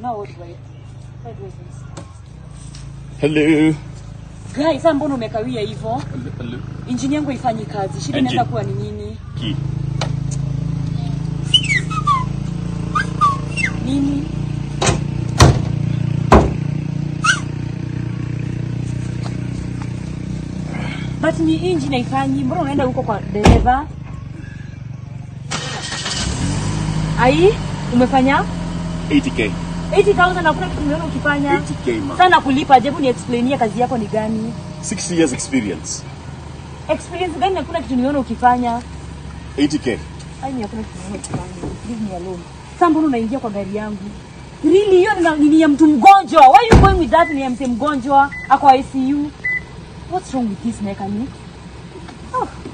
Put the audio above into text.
Now what do I do this? Hello. Guys, sasa mbona umekawia hivyo? Hello. Engine yangu haifanyi kazi. Shida inaweza kuwa ni nini? Key. Nini? But ni engine haifanyi. Mbona unaenda huko kwa dereva? Ai, umefanya 80k. 80,000 na kuna kitu unaona ukifanya 80k man. Sana kulipa, hebu ni explainia kazi yako ni gani? 6 years experience. Experience gani na kuna kitu unaona ukifanya? 80k. Ai, hakuna kitu unaona ukifanya. Leave me alone. Sasa mbona unaingia kwa gari yangu? Really, hiyo ni ya mtu mgonjwa. Why you going with that? Ni ya mtu mgonjwa ako ICU. What's wrong with this mechanic? Oh.